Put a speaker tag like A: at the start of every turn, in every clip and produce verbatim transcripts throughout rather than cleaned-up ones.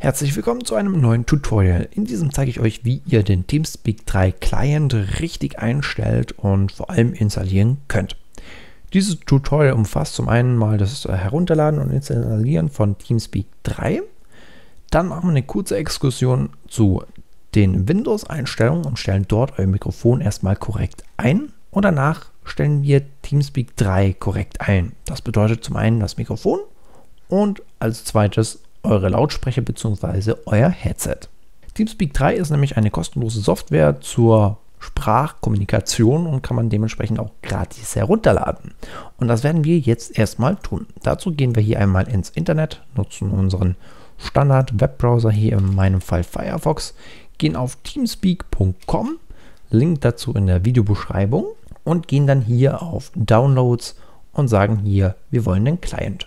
A: Herzlich willkommen zu einem neuen Tutorial. In diesem zeige ich euch, wie ihr den Teamspeak drei Client richtig einstellt und vor allem installieren könnt. Dieses Tutorial umfasst zum einen mal das Herunterladen und Installieren von Teamspeak drei. Dann machen wir eine kurze Exkursion zu den Windows-Einstellungen und stellen dort euer Mikrofon erstmal korrekt ein. Und danach stellen wir Teamspeak drei korrekt ein. Das bedeutet zum einen das Mikrofon und als zweites eure Lautsprecher bzw. euer Headset. Teamspeak drei ist nämlich eine kostenlose Software zur Sprachkommunikation und kann man dementsprechend auch gratis herunterladen. Und das werden wir jetzt erstmal tun. Dazu gehen wir hier einmal ins Internet, nutzen unseren Standard-Webbrowser, hier in meinem Fall Firefox, gehen auf teamspeak punkt com, Link dazu in der Videobeschreibung und gehen dann hier auf Downloads und sagen hier, wir wollen den Client.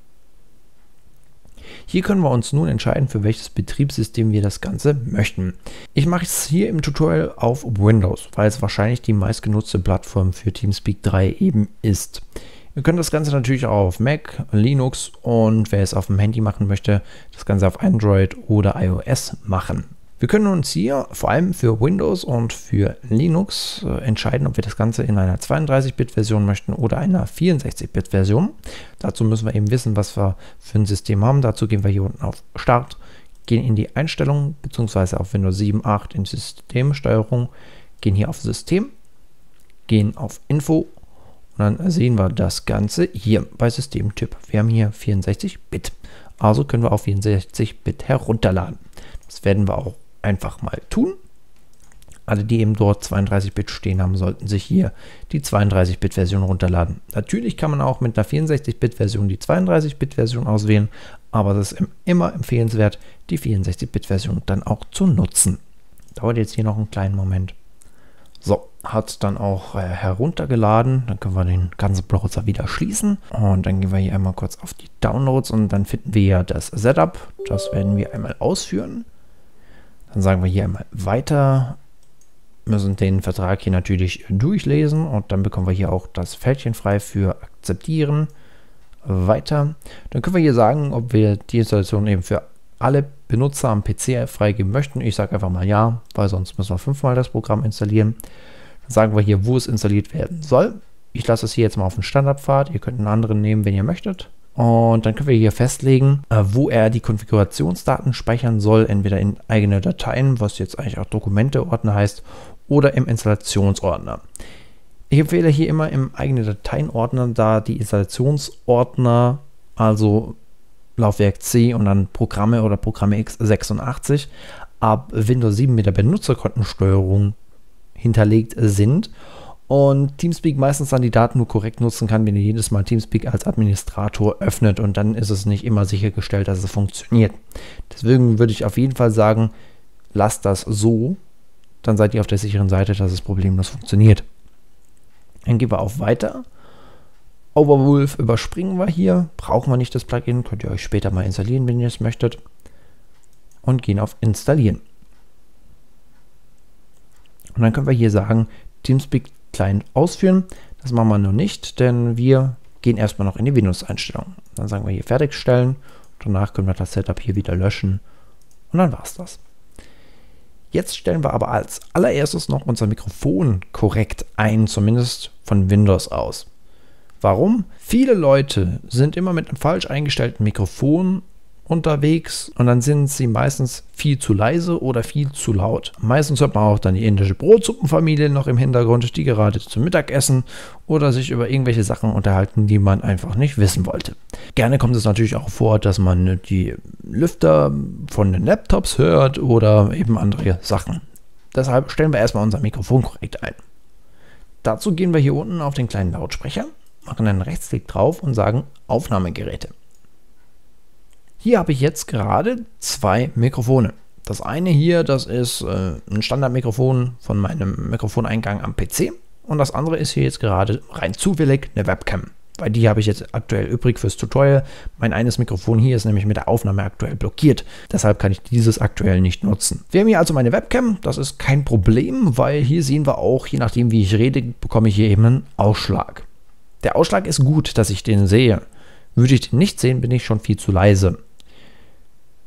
A: Hier können wir uns nun entscheiden, für welches Betriebssystem wir das Ganze möchten. Ich mache es hier im Tutorial auf Windows, weil es wahrscheinlich die meistgenutzte Plattform für Teamspeak drei eben ist. Ihr könnt das Ganze natürlich auch auf Mac, Linux und wer es auf dem Handy machen möchte, das Ganze auf Android oder iOS machen. Wir können uns hier vor allem für Windows und für Linux äh, entscheiden, ob wir das Ganze in einer zweiunddreißig Bit Version möchten oder einer vierundsechzig Bit Version. Dazu müssen wir eben wissen, was wir für ein System haben. Dazu gehen wir hier unten auf Start, gehen in die Einstellungen bzw. auf Windows sieben, acht in Systemsteuerung, gehen hier auf System, gehen auf Info und dann sehen wir das Ganze hier bei Systemtyp. Wir haben hier vierundsechzig Bit, also können wir auf vierundsechzig Bit herunterladen. Das werden wir auch einfach mal tun. Alle, die eben dort zweiunddreißig Bit stehen haben, sollten sich hier die zweiunddreißig Bit Version runterladen. Natürlich kann man auch mit einer vierundsechzig Bit Version die zweiunddreißig Bit Version auswählen, aber es ist immer empfehlenswert, die vierundsechzig Bit Version dann auch zu nutzen. Dauert jetzt hier noch einen kleinen Moment. So, hat dann auch äh, heruntergeladen. Dann können wir den ganzen Browser wieder schließen. Und dann gehen wir hier einmal kurz auf die Downloads und dann finden wir ja das Setup. Das werden wir einmal ausführen. Dann sagen wir hier einmal weiter, müssen den Vertrag hier natürlich durchlesen und dann bekommen wir hier auch das Fältchen frei für akzeptieren, weiter. Dann können wir hier sagen, ob wir die Installation eben für alle Benutzer am P C freigeben möchten. Ich sage einfach mal ja, weil sonst müssen wir fünfmal das Programm installieren. Dann sagen wir hier, wo es installiert werden soll. Ich lasse es hier jetzt mal auf den Standardpfad. Ihr könnt einen anderen nehmen, wenn ihr möchtet. Und dann können wir hier festlegen, wo er die Konfigurationsdaten speichern soll, entweder in eigene Dateien, was jetzt eigentlich auch Dokumente-Ordner heißt, oder im Installationsordner. Ich empfehle hier immer im eigene Dateien-Ordner, da die Installationsordner, also Laufwerk C und dann Programme oder Programme x sechsundachtzig, ab Windows sieben mit der Benutzerkontensteuerung hinterlegt sind. Und Teamspeak meistens dann die Daten nur korrekt nutzen kann, wenn ihr jedes Mal Teamspeak als Administrator öffnet und dann ist es nicht immer sichergestellt, dass es funktioniert. Deswegen würde ich auf jeden Fall sagen, lasst das so, dann seid ihr auf der sicheren Seite, dass es problemlos funktioniert. Dann gehen wir auf Weiter. Overwolf überspringen wir hier, brauchen wir nicht das Plugin, könnt ihr euch später mal installieren, wenn ihr es möchtet. Und gehen auf Installieren. Und dann können wir hier sagen, Teamspeak Client ausführen. Das machen wir noch nicht, denn wir gehen erstmal noch in die Windows-Einstellungen. Dann sagen wir hier fertigstellen. Danach können wir das Setup hier wieder löschen und dann war es das. Jetzt stellen wir aber als allererstes noch unser Mikrofon korrekt ein, zumindest von Windows aus. Warum? Viele Leute sind immer mit einem falsch eingestellten Mikrofon unterwegs und dann sind sie meistens viel zu leise oder viel zu laut. Meistens hört man auch dann die indische Brotsuppenfamilie noch im Hintergrund, die gerade zum Mittagessen oder sich über irgendwelche Sachen unterhalten, die man einfach nicht wissen wollte. Gerne kommt es natürlich auch vor, dass man die Lüfter von den Laptops hört oder eben andere Sachen. Deshalb stellen wir erstmal unser Mikrofon korrekt ein. Dazu gehen wir hier unten auf den kleinen Lautsprecher, machen einen Rechtsklick drauf und sagen Aufnahmegeräte. Hier habe ich jetzt gerade zwei Mikrofone. Das eine hier, das ist äh, ein Standardmikrofon von meinem Mikrofoneingang am P C und das andere ist hier jetzt gerade rein zufällig eine Webcam, weil die habe ich jetzt aktuell übrig fürs Tutorial. Mein eines Mikrofon hier ist nämlich mit der Aufnahme aktuell blockiert, deshalb kann ich dieses aktuell nicht nutzen. Wir haben hier also meine Webcam, das ist kein Problem, weil hier sehen wir auch, je nachdem wie ich rede, bekomme ich hier eben einen Ausschlag. Der Ausschlag ist gut, dass ich den sehe. Würde ich den nicht sehen, bin ich schon viel zu leise.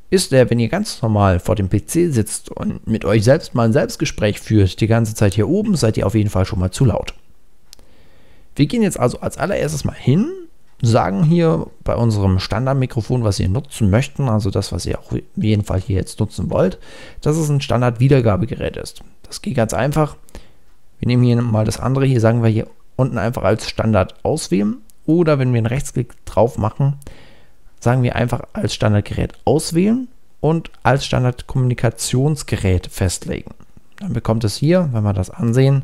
A: ist der, wenn ihr ganz normal vor dem P C sitzt und mit euch selbst mal ein Selbstgespräch führt, die ganze Zeit hier oben, seid ihr auf jeden Fall schon mal zu laut. Wir gehen jetzt also als allererstes mal hin, sagen hier bei unserem Standardmikrofon, was ihr nutzen möchten, also das, was ihr auch auf jeden Fall hier jetzt nutzen wollt, dass es ein Standard-Wiedergabegerät ist. Das geht ganz einfach. Wir nehmen hier mal das andere, hier sagen wir hier unten einfach als Standard auswählen, oder wenn wir einen Rechtsklick drauf machen, sagen wir einfach als Standardgerät auswählen und als Standardkommunikationsgerät festlegen. Dann bekommt es hier, wenn wir das ansehen,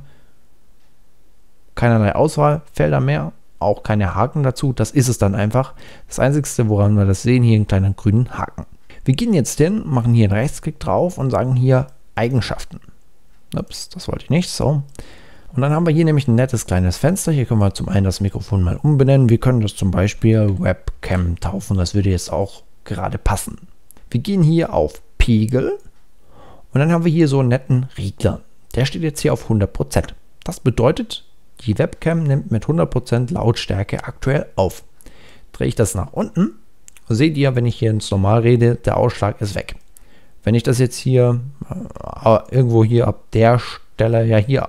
A: keinerlei Auswahlfelder mehr, auch keine Haken dazu, das ist es dann einfach. Das Einzige, woran wir das sehen, hier einen kleinen grünen Haken. Wir gehen jetzt hin, machen hier einen Rechtsklick drauf und sagen hier Eigenschaften. Ups, das wollte ich nicht, so. Und dann haben wir hier nämlich ein nettes kleines Fenster. Hier können wir zum einen das Mikrofon mal umbenennen. Wir können das zum Beispiel Webcam taufen. Das würde jetzt auch gerade passen. Wir gehen hier auf Pegel und dann haben wir hier so einen netten Regler. Der steht jetzt hier auf hundert Prozent. Das bedeutet, die Webcam nimmt mit hundert Prozent Lautstärke aktuell auf. Drehe ich das nach unten, seht ihr, wenn ich hier ins Normal rede, der Ausschlag ist weg. Wenn ich das jetzt hier äh, irgendwo hier ab der Stelle, ja hier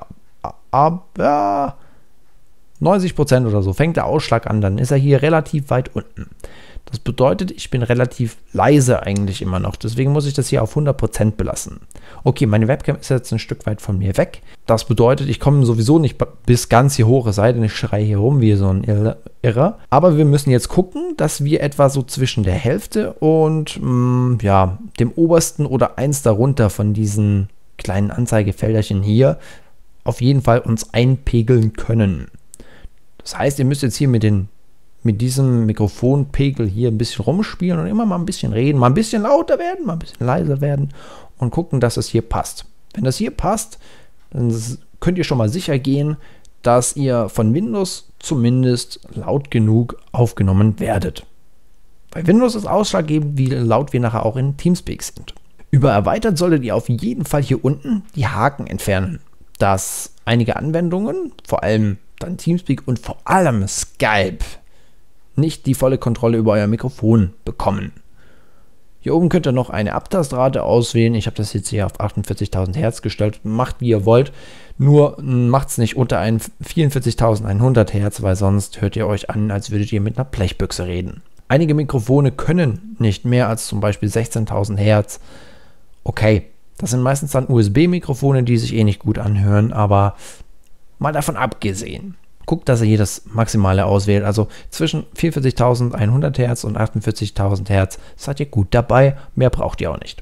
A: ab äh, neunzig Prozent oder so, fängt der Ausschlag an, dann ist er hier relativ weit unten. Das bedeutet, ich bin relativ leise eigentlich immer noch, deswegen muss ich das hier auf hundert Prozent belassen. Okay, meine Webcam ist jetzt ein Stück weit von mir weg. Das bedeutet, ich komme sowieso nicht bis ganz hier hoch, es sei denn, ich schreie hier rum wie so ein Irrer. Aber wir müssen jetzt gucken, dass wir etwa so zwischen der Hälfte und mh, ja, dem obersten oder eins darunter von diesen kleinen Anzeigefelderchen hier auf jeden Fall uns einpegeln können. Das heißt, ihr müsst jetzt hier mit den mit diesem Mikrofonpegel hier ein bisschen rumspielen und immer mal ein bisschen reden, mal ein bisschen lauter werden, mal ein bisschen leiser werden und gucken, dass es hier passt. Wenn das hier passt, dann könnt ihr schon mal sicher gehen, dass ihr von Windows zumindest laut genug aufgenommen werdet. Bei Windows ist ausschlaggebend, wie laut wir nachher auch in Teamspeak sind. Über erweitert solltet ihr auf jeden Fall hier unten die Haken entfernen, dass einige Anwendungen, vor allem dann Teamspeak und vor allem Skype, nicht die volle Kontrolle über euer Mikrofon bekommen. Hier oben könnt ihr noch eine Abtastrate auswählen. Ich habe das jetzt hier auf achtundvierzigtausend Hertz gestellt. Macht wie ihr wollt, nur macht es nicht unter vierundvierzigtausendeinhundert Hertz, weil sonst hört ihr euch an, als würdet ihr mit einer Blechbüchse reden. Einige Mikrofone können nicht mehr als zum Beispiel sechzehntausend Hertz. Okay, das sind meistens dann U S B-Mikrofone, die sich eh nicht gut anhören, aber mal davon abgesehen. Guckt, dass ihr hier das Maximale auswählt, also zwischen vierundvierzigtausendeinhundert Hertz und achtundvierzigtausend Hertz seid ihr gut dabei, mehr braucht ihr auch nicht.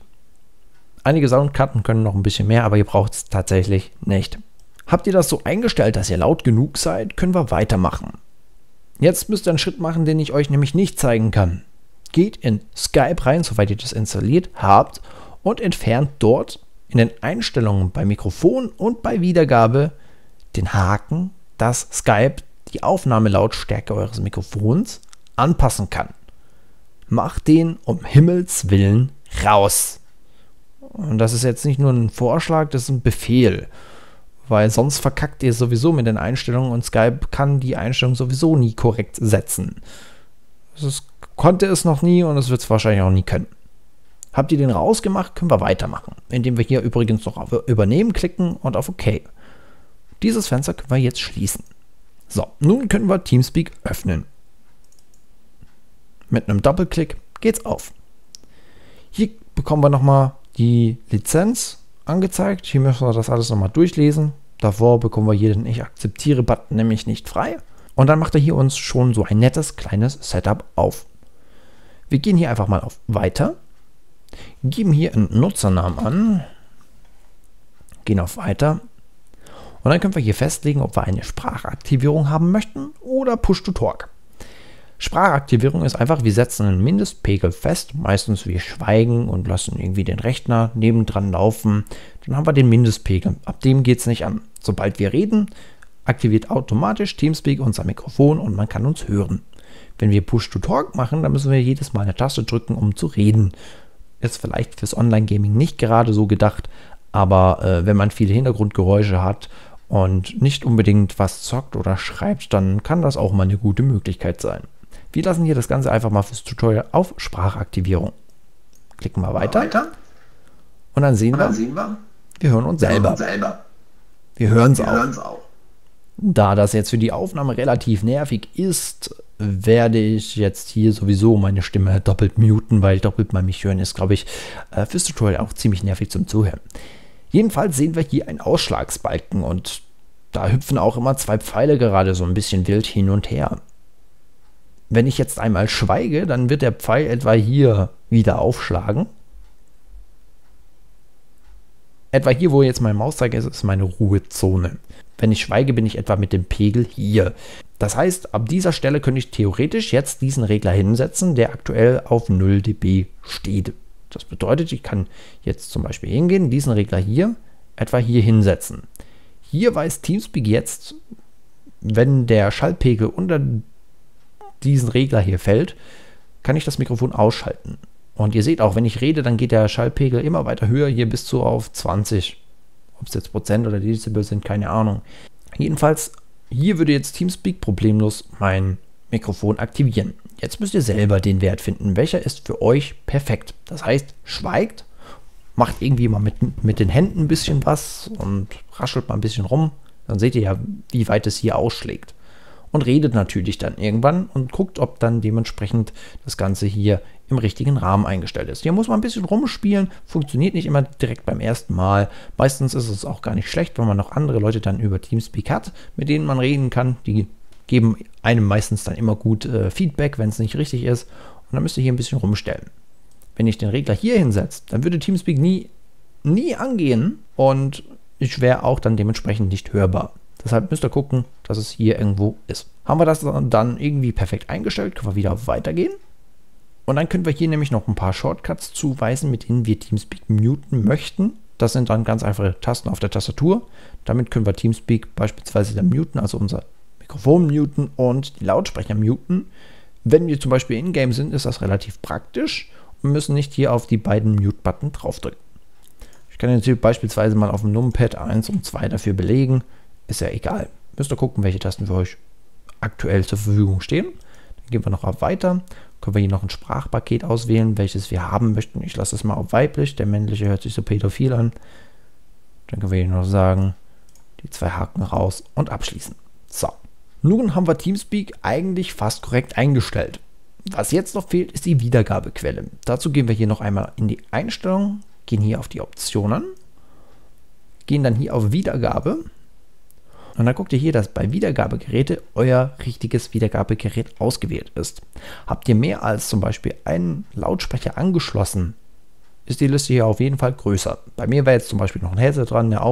A: Einige Soundkarten können noch ein bisschen mehr, aber ihr braucht es tatsächlich nicht. Habt ihr das so eingestellt, dass ihr laut genug seid, können wir weitermachen. Jetzt müsst ihr einen Schritt machen, den ich euch nämlich nicht zeigen kann. Geht in Skype rein, soweit ihr das installiert habt, und entfernt dort in den Einstellungen bei Mikrofon und bei Wiedergabe den Haken, dass Skype die Aufnahmelautstärke eures Mikrofons anpassen kann. Macht den um Himmels Willen raus. Und das ist jetzt nicht nur ein Vorschlag, das ist ein Befehl. Weil sonst verkackt ihr sowieso mit den Einstellungen und Skype kann die Einstellung sowieso nie korrekt setzen. Das konnte es noch nie und es wird es wahrscheinlich auch nie können. Habt ihr den rausgemacht, können wir weitermachen. Indem wir hier übrigens noch auf Übernehmen klicken und auf OK. Dieses Fenster können wir jetzt schließen. So, nun können wir Teamspeak öffnen. Mit einem Doppelklick geht's auf. Hier bekommen wir nochmal die Lizenz angezeigt. Hier müssen wir das alles nochmal durchlesen. Davor bekommen wir hier den Ich akzeptiere Button nämlich nicht frei. Und dann macht er hier uns schon so ein nettes kleines Setup auf. Wir gehen hier einfach mal auf Weiter. Geben hier einen Nutzernamen an. Gehen auf Weiter. Und dann können wir hier festlegen, ob wir eine Sprachaktivierung haben möchten oder Push-to-Talk. Sprachaktivierung ist einfach, wir setzen einen Mindestpegel fest. Meistens wir schweigen und lassen irgendwie den Rechner nebendran laufen. Dann haben wir den Mindestpegel. Ab dem geht es nicht an. Sobald wir reden, aktiviert automatisch Teamspeak unser Mikrofon und man kann uns hören. Wenn wir Push-to-Talk machen, dann müssen wir jedes Mal eine Taste drücken, um zu reden. Ist vielleicht fürs Online-Gaming nicht gerade so gedacht, aber äh, wenn man viele Hintergrundgeräusche hat und nicht unbedingt was zockt oder schreibt, dann kann das auch mal eine gute Möglichkeit sein. Wir lassen hier das Ganze einfach mal fürs Tutorial auf Sprachaktivierung. Klicken wir weiter. weiter. Und dann sehen, Und dann wir, sehen wir, wir hören uns wir selber. Hören selber. Wir hören es auch. auch. Da das jetzt für die Aufnahme relativ nervig ist, werde ich jetzt hier sowieso meine Stimme doppelt muten, weil doppelt mal mich hören ist, glaube ich, fürs Tutorial auch ziemlich nervig zum Zuhören. Jedenfalls sehen wir hier einen Ausschlagsbalken und da hüpfen auch immer zwei Pfeile gerade so ein bisschen wild hin und her. Wenn ich jetzt einmal schweige, dann wird der Pfeil etwa hier wieder aufschlagen. Etwa hier, wo jetzt mein Mauszeiger ist, ist meine Ruhezone. Wenn ich schweige, bin ich etwa mit dem Pegel hier. Das heißt, ab dieser Stelle könnte ich theoretisch jetzt diesen Regler hinsetzen, der aktuell auf null dB steht. Das bedeutet, ich kann jetzt zum Beispiel hingehen, diesen Regler hier etwa hier hinsetzen. Hier weiß Teamspeak jetzt, wenn der Schallpegel unter diesen Regler hier fällt, kann ich das Mikrofon ausschalten. Und ihr seht auch, wenn ich rede, dann geht der Schallpegel immer weiter höher, hier bis zu auf zwanzig. Ob es jetzt Prozent oder Dezibel sind, keine Ahnung. Jedenfalls, hier würde jetzt Teamspeak problemlos mein Mikrofon aktivieren. Jetzt müsst ihr selber den Wert finden, welcher ist für euch perfekt. Das heißt, schweigt, macht irgendwie mal mit, mit den Händen ein bisschen was und raschelt mal ein bisschen rum. Dann seht ihr ja, wie weit es hier ausschlägt. Und redet natürlich dann irgendwann und guckt, ob dann dementsprechend das Ganze hier im richtigen Rahmen eingestellt ist. Hier muss man ein bisschen rumspielen, funktioniert nicht immer direkt beim ersten Mal. Meistens ist es auch gar nicht schlecht, wenn man noch andere Leute dann über Teamspeak hat, mit denen man reden kann. Die geben einem meistens dann immer gut äh, Feedback, wenn es nicht richtig ist. Und dann müsst ihr hier ein bisschen rumstellen. Wenn ich den Regler hier hinsetze, dann würde Teamspeak nie, nie angehen und ich wäre auch dann dementsprechend nicht hörbar. Deshalb müsst ihr gucken, dass es hier irgendwo ist. Haben wir das dann irgendwie perfekt eingestellt, können wir wieder auf Weitergehen. Und dann können wir hier nämlich noch ein paar Shortcuts zuweisen, mit denen wir Teamspeak muten möchten. Das sind dann ganz einfache Tasten auf der Tastatur. Damit können wir Teamspeak beispielsweise dann muten, also unser Mikrofon muten und die Lautsprecher muten. Wenn wir zum Beispiel in-game sind, ist das relativ praktisch und müssen nicht hier auf die beiden Mute-Button draufdrücken. Ich kann jetzt hier beispielsweise mal auf dem Numpad eins und zwei dafür belegen. Ist ja egal. Müsst ihr gucken, welche Tasten für euch aktuell zur Verfügung stehen. Dann gehen wir noch auf Weiter. Können wir hier noch ein Sprachpaket auswählen, welches wir haben möchten. Ich lasse es mal auf weiblich. Der männliche hört sich so pädophil an. Dann können wir hier noch sagen, die zwei Haken raus und abschließen. So. Nun haben wir Teamspeak eigentlich fast korrekt eingestellt. Was jetzt noch fehlt, ist die Wiedergabequelle. Dazu gehen wir hier noch einmal in die Einstellung, gehen hier auf die Optionen, gehen dann hier auf Wiedergabe. Und dann guckt ihr hier, dass bei Wiedergabegeräte euer richtiges Wiedergabegerät ausgewählt ist. Habt ihr mehr als zum Beispiel einen Lautsprecher angeschlossen, ist die Liste hier auf jeden Fall größer. Bei mir wäre jetzt zum Beispiel noch ein Headset dran, eine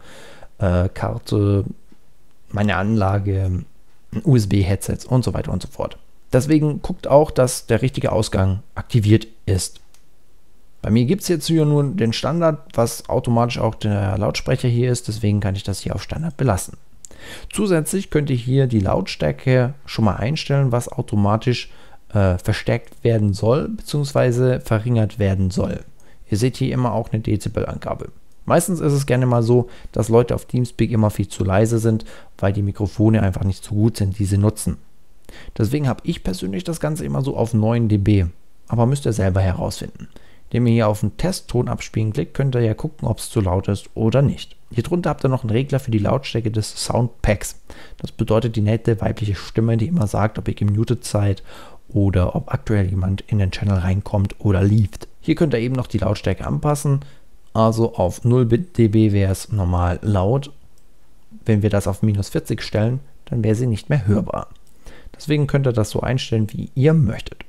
A: Aufnahmekarte, meine Anlage, ein U S B-Headset und so weiter und so fort. Deswegen guckt auch, dass der richtige Ausgang aktiviert ist. Bei mir gibt es jetzt hier nur den Standard, was automatisch auch der Lautsprecher hier ist, deswegen kann ich das hier auf Standard belassen. Zusätzlich könnt ihr hier die Lautstärke schon mal einstellen, was automatisch äh, verstärkt werden soll bzw. verringert werden soll. Ihr seht hier immer auch eine Dezibelangabe. Meistens ist es gerne mal so, dass Leute auf Teamspeak immer viel zu leise sind, weil die Mikrofone einfach nicht so gut sind, die sie nutzen. Deswegen habe ich persönlich das Ganze immer so auf neun dB, aber müsst ihr selber herausfinden. Indem ihr hier auf den Testton abspielen klickt, könnt ihr ja gucken, ob es zu laut ist oder nicht. Hier drunter habt ihr noch einen Regler für die Lautstärke des Soundpacks. Das bedeutet die nette weibliche Stimme, die immer sagt, ob ihr gemutet seid oder ob aktuell jemand in den Channel reinkommt oder lieft. Hier könnt ihr eben noch die Lautstärke anpassen. Also auf null dB wäre es normal laut. Wenn wir das auf minus vierzig stellen, dann wäre sie nicht mehr hörbar. Deswegen könnt ihr das so einstellen, wie ihr möchtet.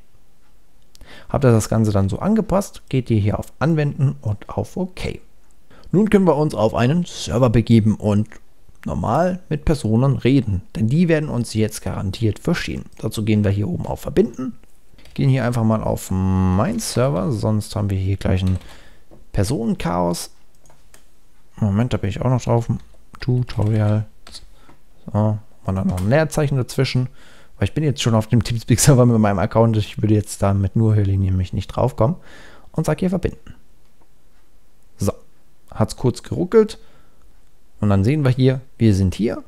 A: Habt ihr das Ganze dann so angepasst, geht ihr hier auf Anwenden und auf OK. Nun können wir uns auf einen Server begeben und normal mit Personen reden, denn die werden uns jetzt garantiert verstehen. Dazu gehen wir hier oben auf Verbinden, gehen hier einfach mal auf Mein Server, sonst haben wir hier gleich ein Personenchaos. Moment, da bin ich auch noch drauf. Tutorial. So, und dann noch ein Leerzeichen dazwischen. Weil ich bin jetzt schon auf dem Teamspeak-Server mit meinem Account. Ich würde jetzt da mit nur Hörlinien nämlich nicht draufkommen. Und sage hier verbinden. So. Hat es kurz geruckelt. Und dann sehen wir hier, wir sind hier.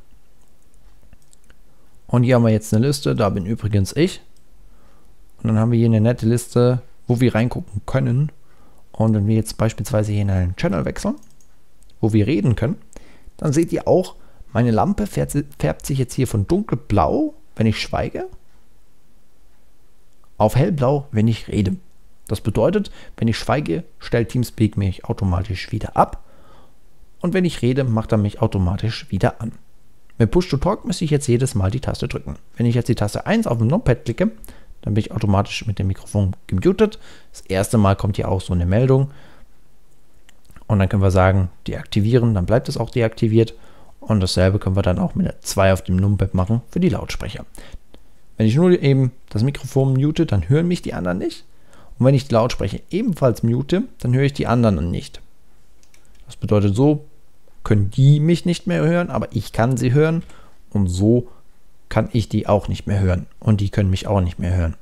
A: Und hier haben wir jetzt eine Liste. Da bin übrigens ich. Und dann haben wir hier eine nette Liste, wo wir reingucken können. Und wenn wir jetzt beispielsweise hier in einen Channel wechseln, wo wir reden können, dann seht ihr auch, meine Lampe färbt sich jetzt hier von dunkelblau, wenn ich schweige, auf hellblau, wenn ich rede. Das bedeutet, wenn ich schweige, stellt TeamSpeak mich automatisch wieder ab und wenn ich rede, macht er mich automatisch wieder an. Mit Push-to-Talk müsste ich jetzt jedes Mal die Taste drücken. Wenn ich jetzt die Taste eins auf dem Numpad klicke, dann bin ich automatisch mit dem Mikrofon gemutet. Das erste Mal kommt hier auch so eine Meldung und dann können wir sagen, deaktivieren, dann bleibt es auch deaktiviert und dasselbe können wir dann auch mit der zwei auf dem Numpad machen für die Lautsprecher. Wenn ich nur eben das Mikrofon mute, dann hören mich die anderen nicht. Und wenn ich die Lautsprecher ebenfalls mute, dann höre ich die anderen nicht. Das bedeutet, so können die mich nicht mehr hören, aber ich kann sie hören und so kann ich die auch nicht mehr hören und die können mich auch nicht mehr hören.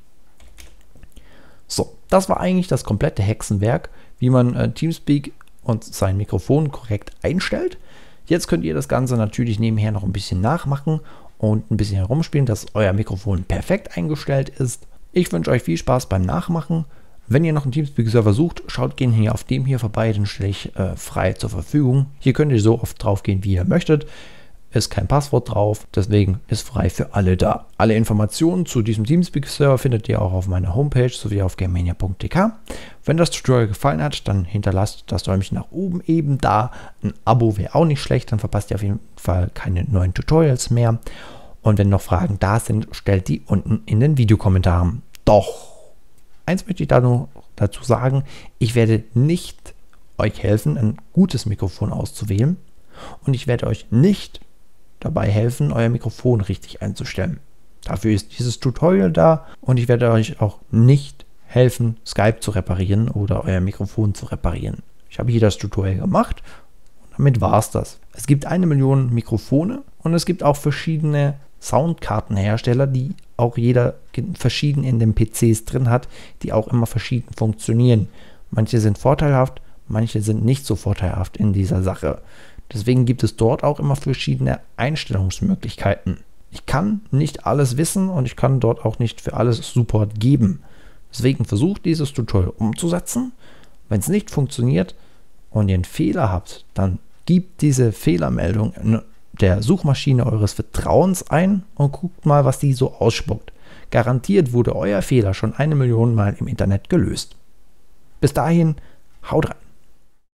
A: So, das war eigentlich das komplette Hexenwerk, wie man äh, TeamSpeak und sein Mikrofon korrekt einstellt. Jetzt könnt ihr das Ganze natürlich nebenher noch ein bisschen nachmachen und ein bisschen herumspielen, dass euer Mikrofon perfekt eingestellt ist. Ich wünsche euch viel Spaß beim Nachmachen. Wenn ihr noch einen TeamSpeak-Server sucht, schaut gerne hier auf dem hier vorbei, den stelle ich äh, frei zur Verfügung. Hier könnt ihr so oft drauf gehen, wie ihr möchtet. Ist kein Passwort drauf, deswegen ist frei für alle da. Alle Informationen zu diesem TeamSpeak-Server findet ihr auch auf meiner Homepage sowie auf gamemania punkt d k. Wenn das Tutorial gefallen hat, dann hinterlasst das Däumchen nach oben eben da. Ein Abo wäre auch nicht schlecht, dann verpasst ihr auf jeden Fall keine neuen Tutorials mehr. Und wenn noch Fragen da sind, stellt die unten in den Videokommentaren. Doch, eins möchte ich da noch dazu sagen, ich werde nicht euch helfen, ein gutes Mikrofon auszuwählen und ich werde euch nicht dabei helfen, euer Mikrofon richtig einzustellen. Dafür ist dieses Tutorial da und ich werde euch auch nicht helfen, Skype zu reparieren oder euer Mikrofon zu reparieren. Ich habe hier das Tutorial gemacht und damit war es das. Es gibt eine Million Mikrofone und es gibt auch verschiedene Soundkartenhersteller, die auch jeder verschieden in den P Cs drin hat, die auch immer verschieden funktionieren. Manche sind vorteilhaft, manche sind nicht so vorteilhaft in dieser Sache. Deswegen gibt es dort auch immer verschiedene Einstellungsmöglichkeiten. Ich kann nicht alles wissen und ich kann dort auch nicht für alles Support geben. Deswegen versucht dieses Tutorial umzusetzen. Wenn es nicht funktioniert und ihr einen Fehler habt, dann gebt diese Fehlermeldung in der Suchmaschine eures Vertrauens ein und guckt mal, was die so ausspuckt. Garantiert wurde euer Fehler schon eine Million Mal im Internet gelöst. Bis dahin, haut rein!